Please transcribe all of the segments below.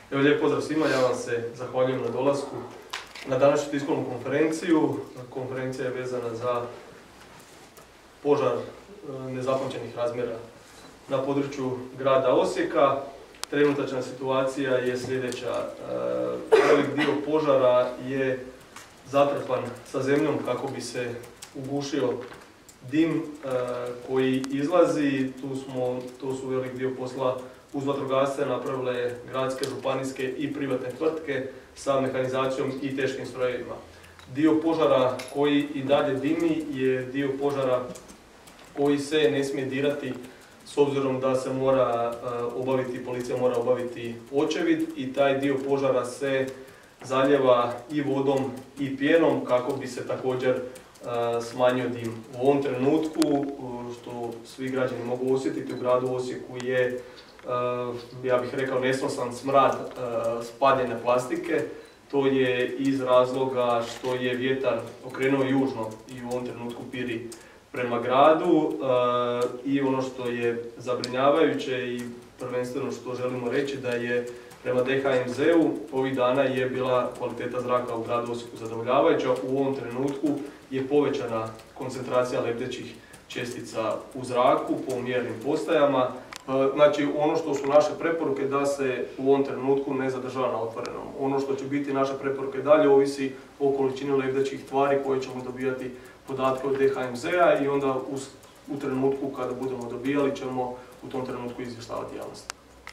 Evo, lijep pozdrav svima, ja vam se zahvaljujem na dolasku na današnju tiskovnu konferenciju. Konferencija je vezana za požar nezapamćenih razmjera na području grada Osijeka. Trenutačna situacija je sljedeća. Velik dio požara je zatrpan sa zemljom kako bi se ugušio dim koji izlazi. To su velik dio posla uz vatrogasce napravile gradske, županijske i privatne tvrtke sa mehanizacijom i teškim strojevima. Dio požara koji i dalje dimi je dio požara koji se ne smije dirati s obzirom da se mora obaviti, policija mora obaviti očevid i taj dio požara se zaljeva i vodom i pijenom kako bi se također smanjio dim. U ovom trenutku, što svi građani mogu osjetiti, u gradu Osijeku je, ja bih rekao, nesnosan smrad spaljene plastike. To je iz razloga što je vjetar okrenuo južno i u ovom trenutku piri prema gradu. I ono što je zabrinjavajuće i prvenstveno što želimo reći da je prema DHMZ-u ovih dana je bila kvaliteta zraka u gradu Osijeku zadovoljavajuća. U ovom trenutku je povećana koncentracija lebdećih čestica u zraku po mjernim postajama. Znači, ono što su naše preporuke da se u ovom trenutku ne zadržava na otvorenom. Ono što će biti naše preporuke dalje ovisi o količini lebdećih tvari koje ćemo dobijati podatke od DHMZ-a i onda u trenutku kada budemo dobijali ćemo u tom trenutku izvještavati javnost.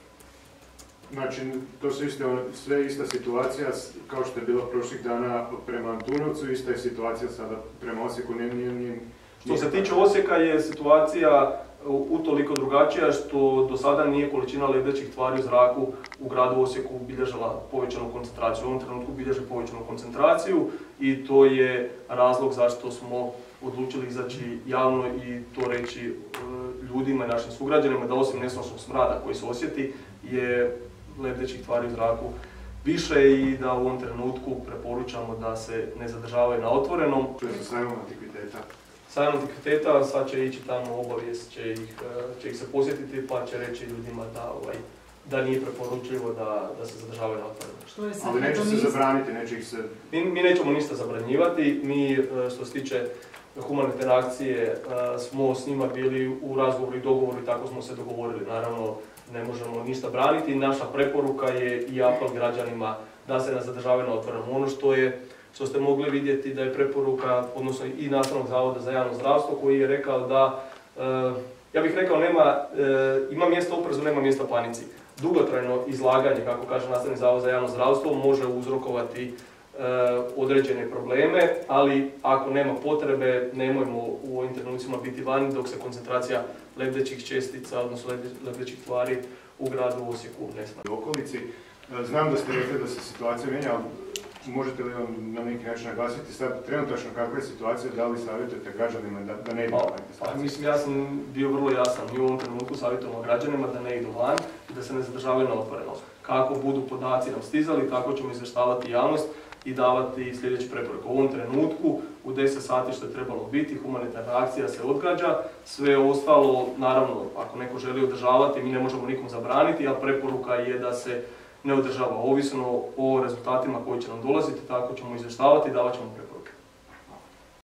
Znači, to su sve ista situacija kao što je bilo prošlih dana prema Antunovcu, ista je situacija sada prema Osijeku. Što se tiče Osijeka je situacija utoliko drugačija što do sada nije količina lebdećih tvari u zraku u gradu Osijeku bilježila povećanu koncentraciju. U ovom trenutku bilježe povećanu koncentraciju i to je razlog zašto smo odlučili izaći javno i to reći ljudima i našim sugrađanima da osim nesnosnog smrada koji se osjeti je lebdećih tvari u zraku više i da u ovom trenutku preporučamo da se ne zadržavaju na otvorenom. Što je sa sajmom antikviteta? Sajam antikviteta, sad će ići tamo obavijest, će ih se posjetiti pa će reći ljudima da nije preporučljivo da se zadržavaju na otvorenom. Ali neće se zabraniti, neće ih se... Mi nećemo ništa zabranjivati, mi što se tiče humanitarne akcije smo s njima bili u razgovoru i dogovoru i tako smo se dogovorili. Naravno, ne možemo ništa braniti. Naša preporuka je i apel građanima da se ne zadržavaju na otvorenom. Ono što ste mogli vidjeti da je preporuka, odnosno i Nastavnog zavoda za javno zdravstvo koji je rekao da, ja bih rekao, ima mjesta oprezu, nema mjesta panici. Dugotrajno izlaganje, kako kaže Nastavni zavod za javno zdravstvo, može uzrokovati određene probleme, ali ako nema potrebe, nemojmo u ovim trenucima biti vani dok se koncentracija lebdećih čestica, odnosno lebdećih tvari u gradu Osijeku ne smanji. U okolici, znam da ste rekli da se situacija mijenja, ali možete li vam na neki način naglasiti sad trenutačno kakva je situacija, da li savjetujete građanima da ne idu van? Mislim, ja sam bio vrlo jasan. Mi u ovom trenutku savjetujemo građanima da ne idu van i da se ne zadržavaju na otvoreno. Kako budu podaci nam stizali, tako ćemo izvještavati javnost i davati sljedeće preporuke. U ovom trenutku, u 10 sati što je trebalo biti, humanitarna akcija se odgađa, sve ostalo, naravno, ako neko želi održavati, mi ne možemo nikom zabraniti, ali preporuka je da se ne održava. Ovisno o rezultatima koji će nam dolaziti, tako ćemo izvještavati i davat ćemo preporuke.